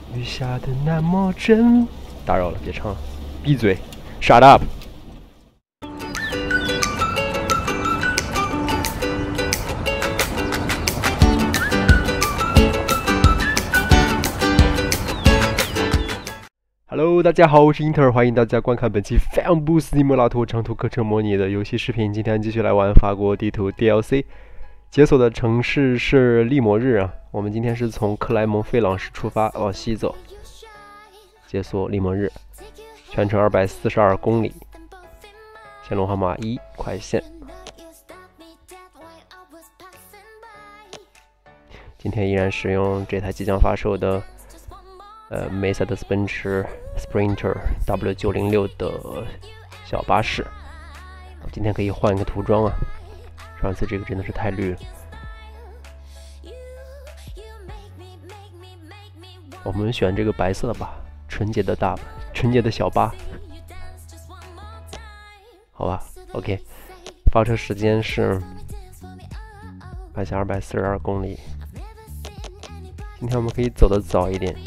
雨下的那么真。打扰了，别唱了，闭嘴 ，shut up。Hello， 大家好，我是英特尔，欢迎大家观看本期非常不斯蒂莫拉托长途课程模拟的游戏视频。今天继续来玩法国地图 DLC， 解锁的城市是利摩日啊。我们今天是从克莱蒙费朗市出发，往西走，解锁利摩日，全程242公里，线路号码1，快线。今天依然使用这台即将发售的梅赛德斯奔驰 Sprinter W906 的小巴士。今天可以换一个涂装啊，上次这个真的是太绿了。我们选这个白色的吧，纯洁的小巴，好吧 ，OK。发车时间是半下242公里。今天我们可以走得早一点。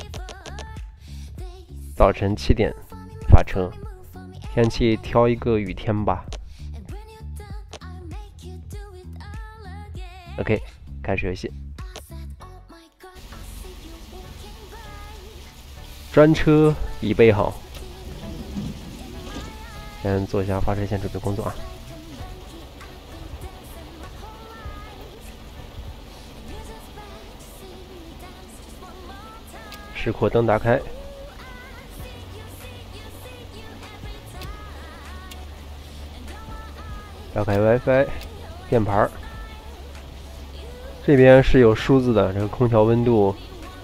早晨7点发车，天气挑一个雨天吧。OK， 开始游戏。专车已备好，先做一下发车线准备工作啊。示廓灯打开。打开 WiFi 键盘，这边是有数字的，这个空调温度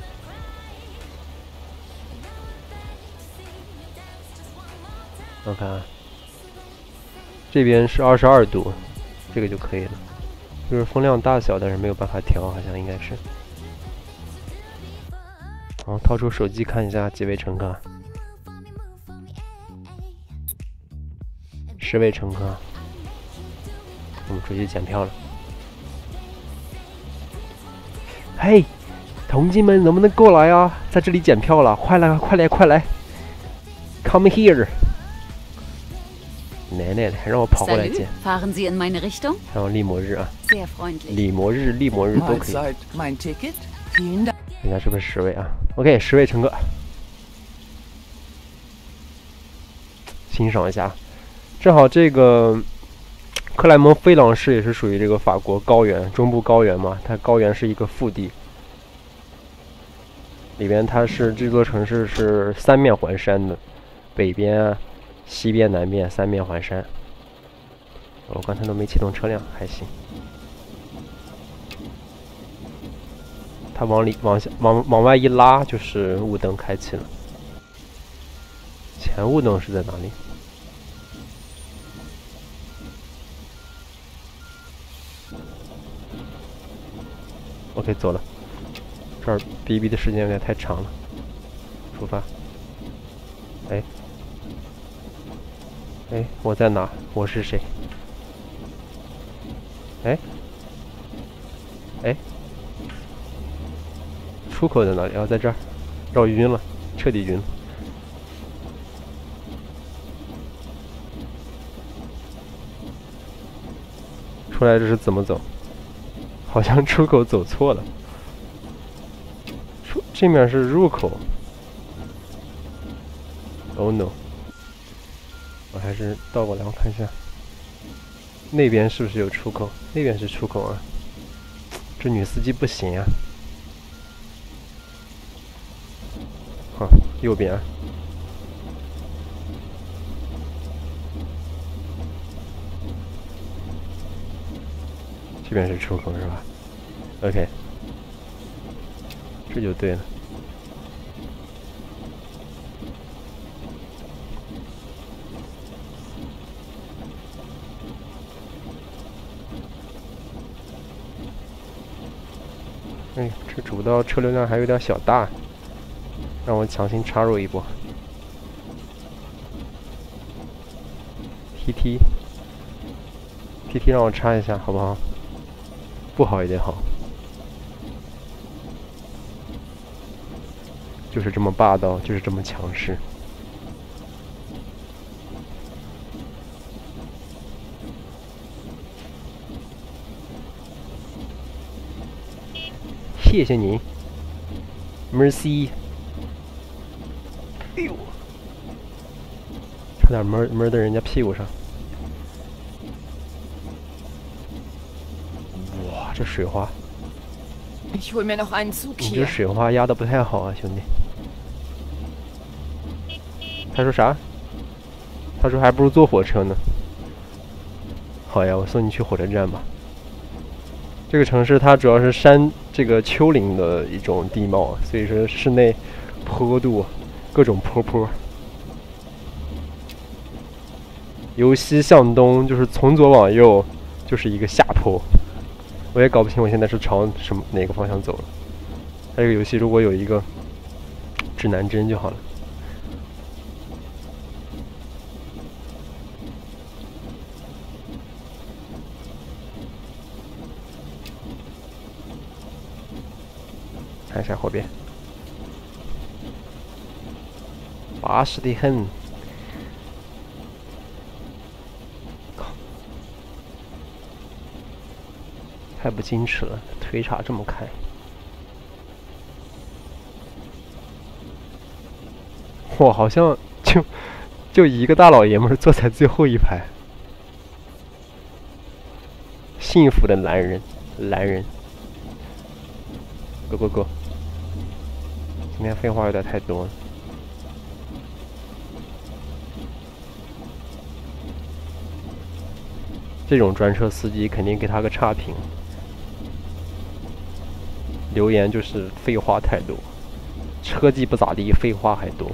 我看这边是22度，这个就可以了。就是风量大小，但是没有办法调，好像应该是。好，掏出手机看一下几位乘客，10位乘客。我们出去检票了。嘿，同志们，能不能过来啊？在这里检票了，快来，快来，快来 ！Come here！ 奶奶的，还让我跑过来检。 Fahren Sie in meine Richtung？ 然后利摩日啊， Sehr freundlich。 利摩日都可以。 Mein Ticket？ Vielen Dank。 人家是不是10位啊 ？OK， 10位乘客，欣赏一下。正好这个。克莱蒙费朗市也是属于这个法国高原中部高原嘛，它高原是一个腹地，里边它是这座城市是3面环山的，北边、西边、南边3面环山。我刚才都没启动车辆，还行。它往外一拉，就是雾灯开启了。前雾灯是在哪里？OK， 走了。这儿哔哔的时间有点太长了。出发。哎，我在哪？我是谁？哎，出口在哪里？在这儿。绕晕了，彻底晕了。出来这是怎么走？好像出口走错了，这面是入口。Oh no！ 我还是倒过来我看一下，那边是不是有出口？那边是出口啊！这女司机不行啊！好，右边。这边是出口是吧 ？OK， 这就对了。哎，这主道车流量还有点小大，让我强行插入一波。TT 让我插一下好不好？不好也得好。 就是这么霸道，就是这么强势。谢谢你 ，Mercy。哎呦，差点闷在人家屁股上。哇，这水花！ Ich hol mir noch einen Zug 你这 hier. 水花压的不太好啊，兄弟。他说啥？他说还不如坐火车呢。好呀，我送你去火车站吧。这个城市它主要是山这个丘陵的一种地貌，所以说室内坡度各种坡。由西向东就是从左往右就是一个下坡，我也搞不清我现在是朝哪个方向走了。它这个游戏如果有一个指南针就好了。看一下后边，巴适的很。太不矜持了，腿叉这么开。哇，好像就一个大老爷们儿坐在最后一排，幸福的男人。Go。今天废话有点太多了。这种专车司机肯定给他个差评，留言就是废话太多，车技不咋地，废话还多。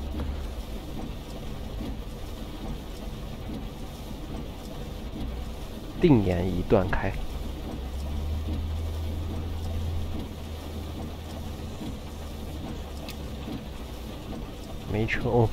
定眼已断开。没车哦。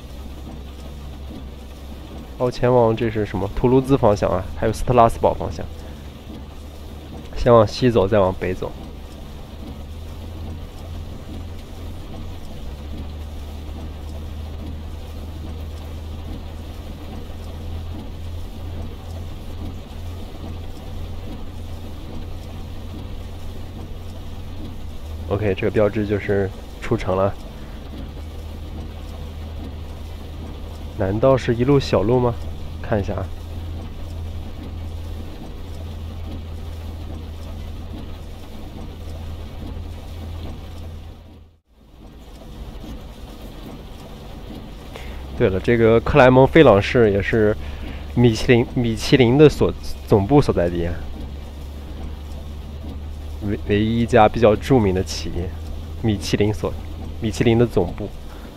哦，前往这是什么？图卢兹方向啊，还有斯特拉斯堡方向。先往西走，再往北走。OK， 这个标志就是出城了。难道是一路小路吗？看一下啊。对了，这个克莱蒙费朗市也是米其林的总部所在地啊，唯一一家比较著名的企业，米其林的总部。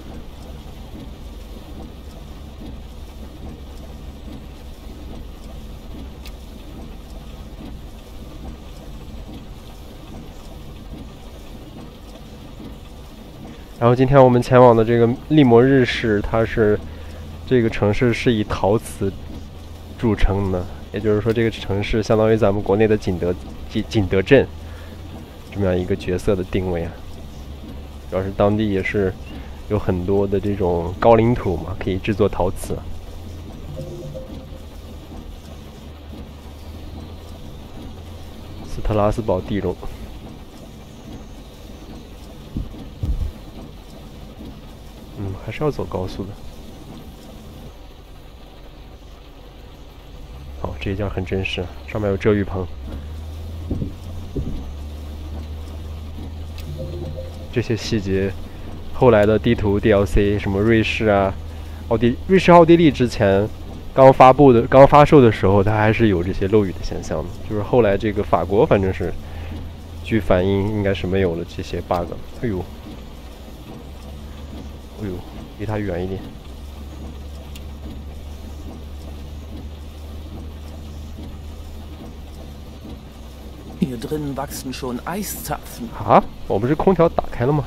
然后今天我们前往的这个利摩日市，它是这个城市是以陶瓷著称的，也就是说这个城市相当于咱们国内的景德镇这么样一个角色的定位啊。主要是当地也是有很多的这种高岭土嘛，可以制作陶瓷。斯特拉斯堡地龙。还是要走高速的。好，这一家很真实，上面有遮雨棚。这些细节，后来的地图 DLC， 什么瑞士啊、瑞士、奥地利之前刚发售的时候，它还是有这些漏雨的现象的。就是后来这个法国，反正是据反映应该是没有了这些 bug。哎呦。离它远一点。 Hier drinnen wachsen schon Eiszapfen. 啊，我不是空调打开了吗？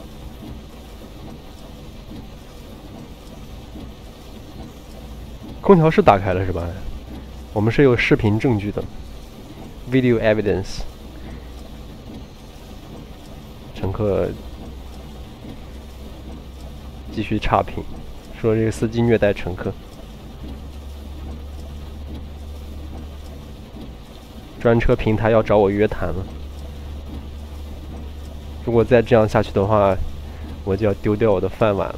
空空调是打开了是吧？我们是有视频证据的 ，video evidence。乘客继续差评，说这个司机虐待乘客。专车平台要找我约谈了。如果再这样下去的话，我就要丢掉我的饭碗了。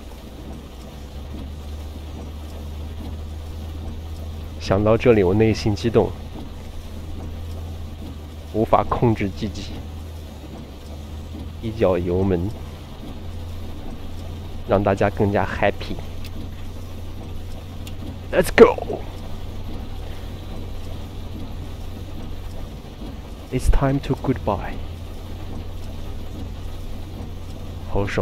想到这里，我内心激动，无法控制自己，一脚油门，让大家更加 happy。Let's go! It's time to goodbye. 好爽，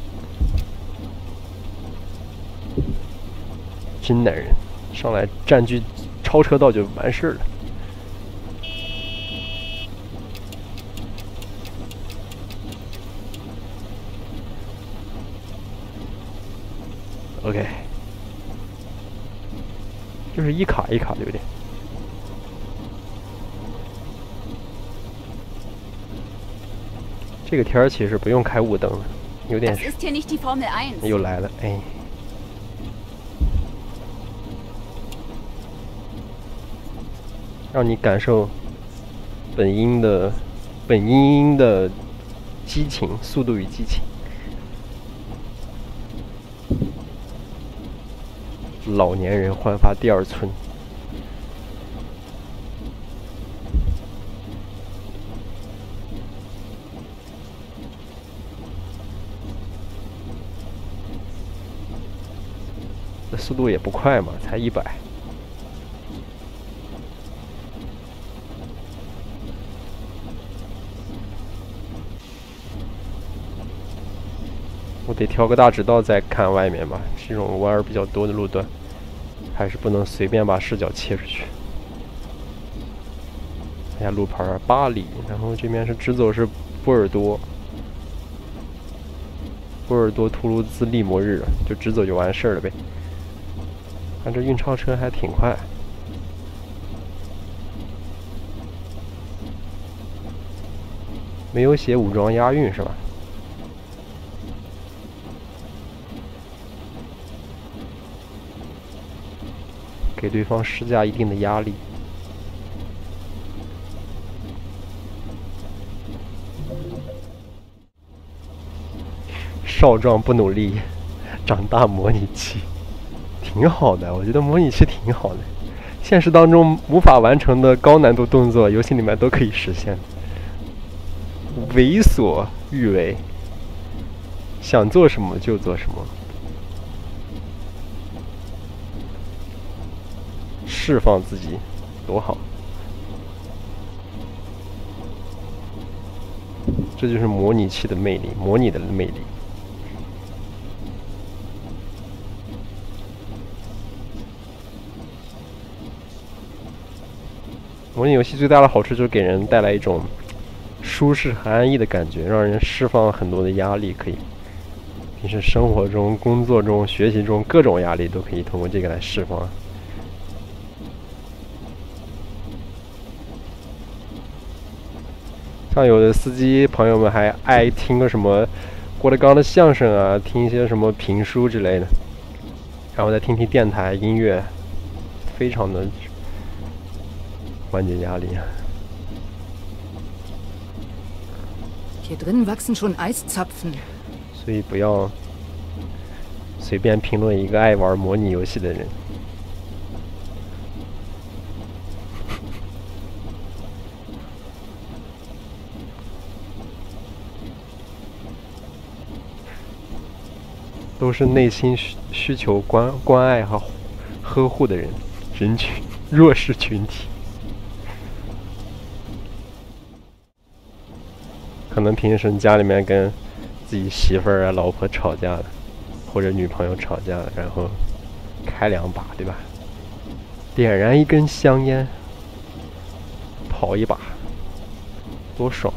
真男人，上来占据超车道就完事儿了。OK， 就是一卡一卡，对不对？这个天儿其实不用开雾灯了，有点。又来了，哎。让你感受本音的激情，速度与激情。老年人焕发第二春。这速度也不快嘛，才100。我得挑个大直道再看外面吧，这种弯儿比较多的路段，还是不能随便把视角切出去。看下路牌儿，巴黎，然后这边是直走是波尔多，图卢兹、利摩日，就直走就完事儿了呗。看这运钞车还挺快。没有写武装押运是吧？给对方施加一定的压力。少壮不努力，长大模拟器，挺好的。我觉得模拟器挺好的，现实当中无法完成的高难度动作，游戏里面都可以实现。为所欲为，想做什么就做什么。释放自己，多好！这就是模拟器的魅力，模拟的魅力。模拟游戏最大的好处就是给人带来一种舒适和安逸的感觉，让人释放很多的压力。可以，平时生活中、工作中、学习中各种压力都可以通过这个来释放。像有的司机朋友们还爱听个什么郭德纲的相声啊，听一些什么评书之类的，然后再听听电台音乐，非常的缓解压力啊。 Hier drin wachsen schon Eiszapfen。 所以不要随便评论一个爱玩模拟游戏的人。都是内心需求关爱和呵护的人群，弱势群体。可能平时家里面跟自己媳妇儿啊、老婆吵架的，或者女朋友吵架的，然后开2把，对吧？点燃一根香烟，跑一把，多爽！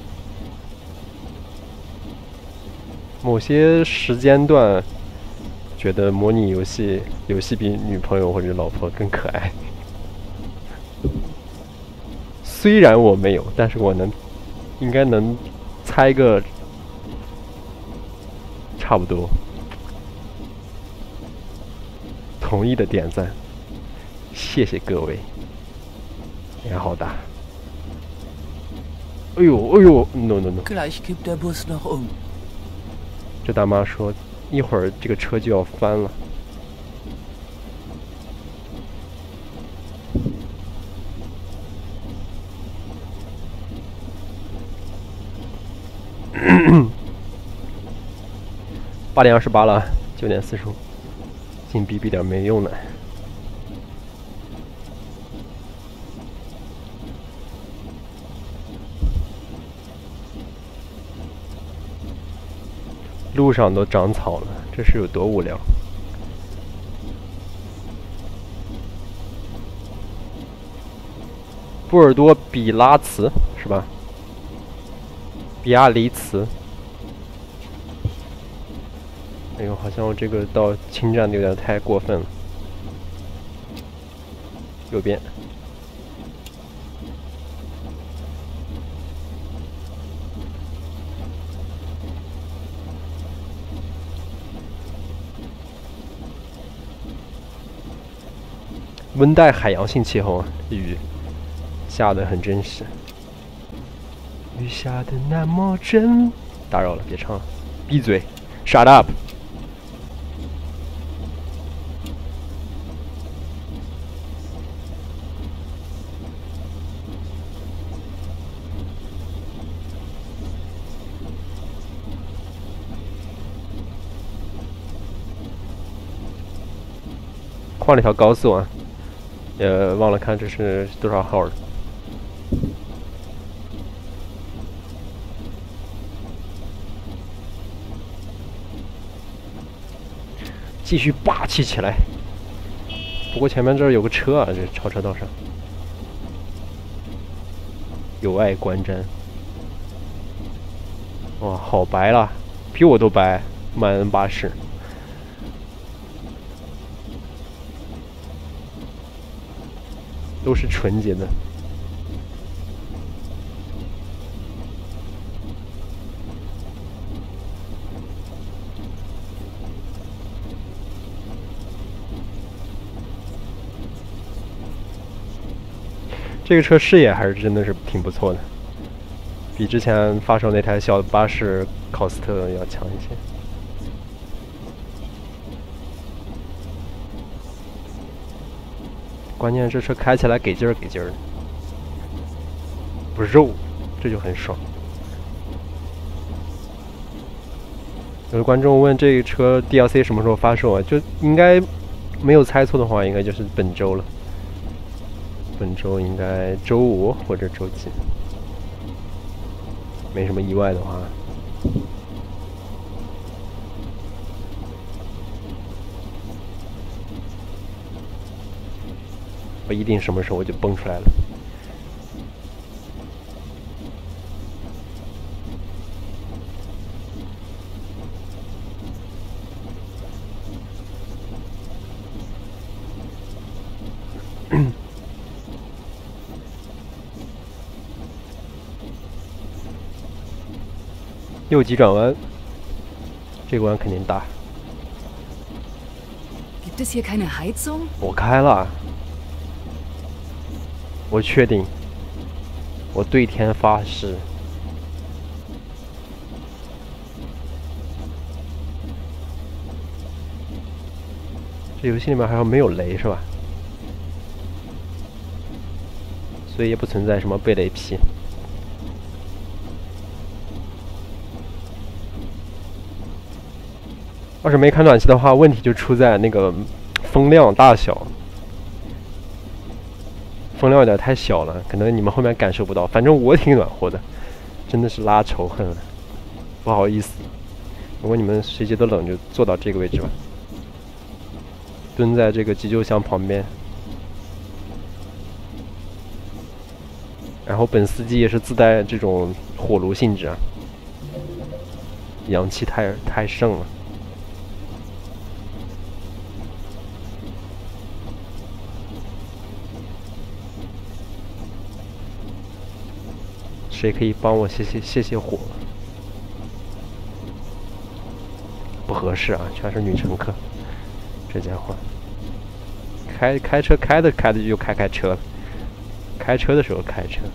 某些时间段觉得模拟游戏比女朋友或者老婆更可爱。虽然我没有，但是我应该能猜个差不多。同意的点赞，谢谢各位。脸好大。哎呦哎呦 ，no no no！ Gleich kippt der Bus noch 这大妈说，一会儿这个车就要翻了。8:28了，9:45，净逼逼点没用的。路上都长草了，这是有多无聊？波尔多比拉茨是吧？比亚黎茨。哎呦，好像我这个到侵占的有点太过分了。右边。温带海洋性气候啊，雨下得很真实。雨下得那么真，打扰了，别唱了，闭嘴 ，shut up。换了条高速啊，也忘了看这是多少号了。继续霸气起来！不过前面这儿有个车啊，这超车道上有碍观瞻。哇，好白了，比我都白，满 N80。都是纯洁的。这个车视野还是真的是挺不错的，比之前发售那台小巴士考斯特要强一些。关键这车开起来给劲儿给劲儿的，不肉，这就很爽。有的观众问这个车 DLC 什么时候发售啊？就应该没有猜错的话，应该就是本周了。本周应该周5或者周几，没什么意外的话。不一定什么时候我就蹦出来了。右急转弯，这个弯肯定大。 Gibt es hier keine Heizung? 我开了。我确定，我对天发誓，这游戏里面好像没有雷是吧？所以也不存在什么被雷劈。要是没开暖气的话，问题就出在那个风量大小。风量有点太小了，可能你们后面感受不到，反正我挺暖和的，真的是拉仇恨了，不好意思。如果你们谁觉得冷，就坐到这个位置吧，蹲在这个急救箱旁边。然后本司机也是自带这种火炉性质啊，阳气太盛了。 谁可以帮我泄火？不合适啊，全是女乘客。这家伙开车开着就开车了，开车的时候开车。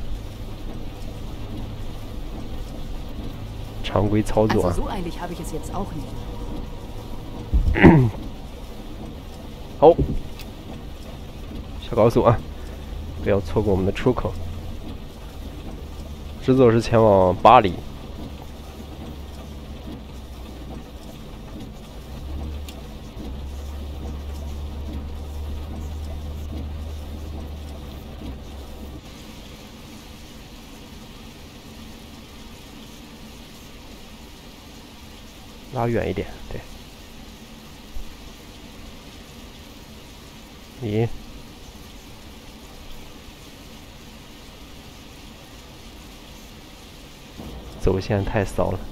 常规操作啊。好，小高速啊，不要错过我们的出口。直走是前往巴黎。拉远一点，对。咦？走线太骚了。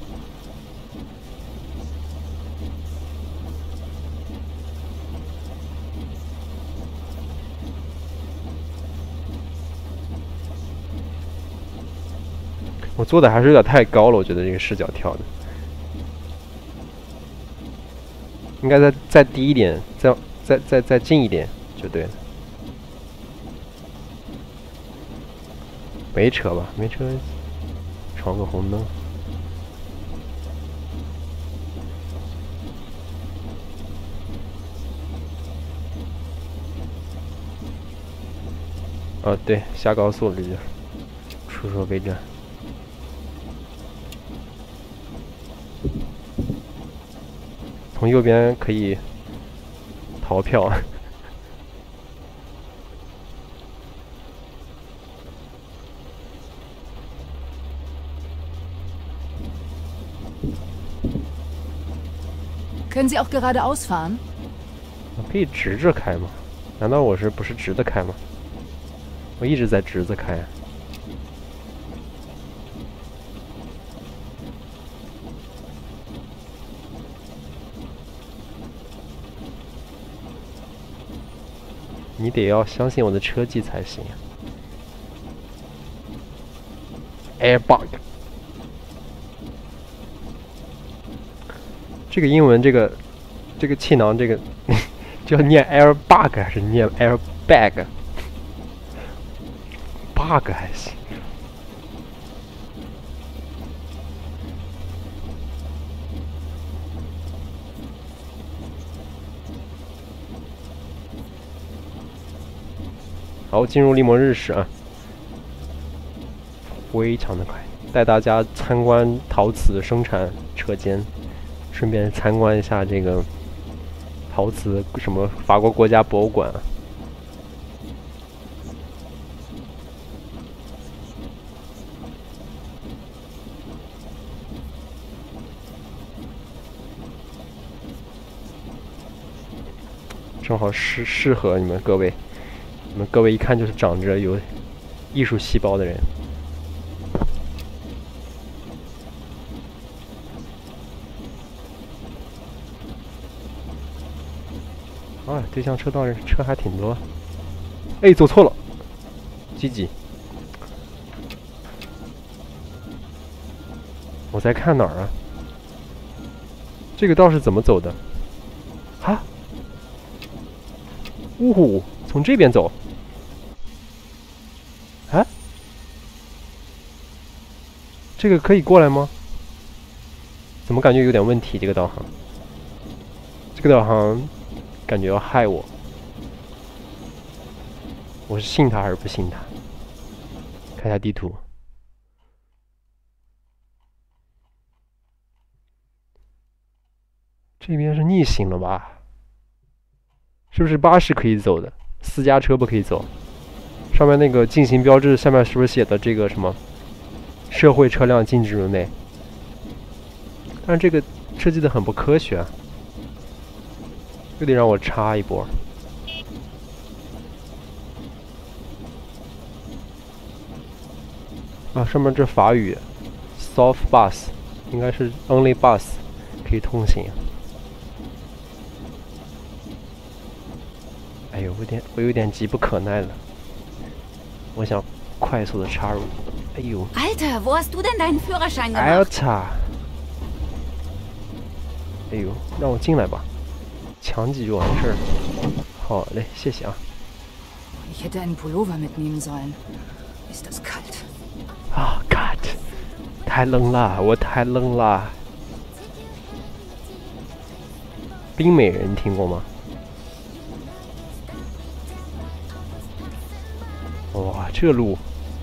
我做的还是有点太高了，我觉得这个视角跳的。应该再低一点，再近一点就对了。没车吧？没车，闯个红灯。哦，对，下高速了，这就出手备战。从右边可以逃票。 Können Sie auch geradeaus fahren? 我可以直着开吗？难道我不是直的开吗？我一直在直着开。你得要相信我的车技才行。Airbag， 这个英文这个气囊这个就要念 airbag 还是念 airbag？ bug 还行。好，进入利摩日市啊，非常的快，带大家参观陶瓷生产车间，顺便参观一下这个陶瓷什么法国国家博物馆啊。正好适合你们各位。你们各位一看就是长着有艺术细胞的人。啊，对向车道车还挺多。哎，走错了，积极。我在看哪儿啊？这个道是怎么走的？啊？呜呼，从这边走。啊？这个可以过来吗？怎么感觉有点问题？这个导航，这个导航感觉要害我。我是信他还是不信他？看一下地图。这边是逆行了吧？是不是巴士可以走的？私家车不可以走。上面那个禁行标志下面是不是写的这个什么社会车辆禁止入内？但是这个设计的很不科学啊，又得让我插一波。啊，上面这法语 ，soft bus 应该是 only bus 可以通行。哎呦，我有点急不可耐了，我想快速的插入。 哎呦 Alter, wo hast du denn deinen Führerschein gemacht? ，Alter！哎呦，让我进来吧，抢几就完事儿。好嘞，谢谢啊。 Ich hätte einen Pullover mitnehmen sollen. Ist das kalt? 啊 ，cut！ 太冷了，我太冷了。冰美人听过吗？哇，这路！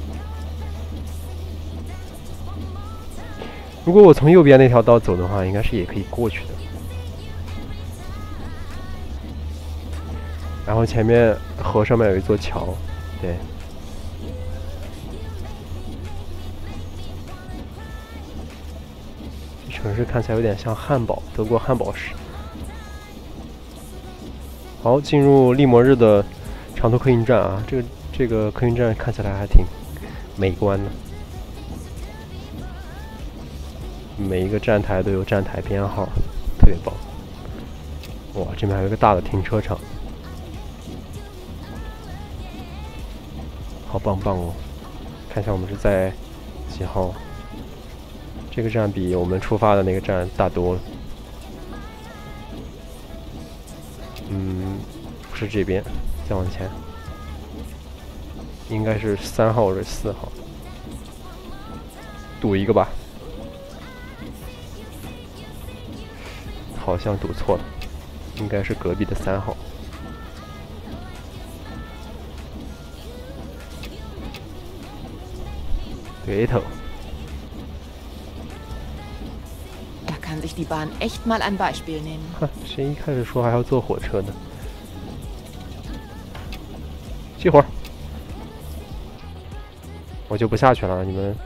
如果我从右边那条道走的话，应该是也可以过去的。然后前面河上面有一座桥，对。城市看起来有点像汉堡，德国汉堡市。好，进入利摩日的长途客运站啊，这个客运站看起来还挺美观的。 每一个站台都有站台编号，特别棒。哇，这边还有一个大的停车场，好棒棒哦！看一下我们是在几号？这个站比我们出发的那个站大多了。不是这边，再往前，应该是3号或者4号。赌一个吧。 好像读错了，应该是隔壁的3号。对头。 Da kann sich die Bahn echt mal ein Beispiel nehmen. 哼，谁一开始说还要坐火车呢？熄火！我就不下去了，你们。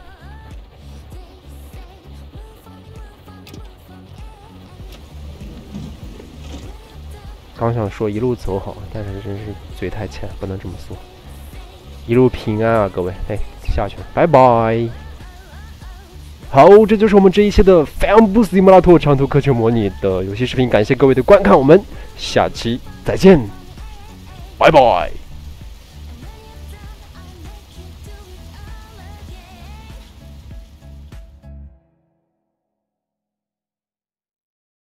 刚想说一路走好，但是真是嘴太欠，不能这么说。一路平安啊，各位！哎，下去了，拜拜。好，这就是我们这一期的《飞扬布斯蒂莫拉托长途课程模拟》的游戏视频，感谢各位的观看，我们下期再见，拜拜。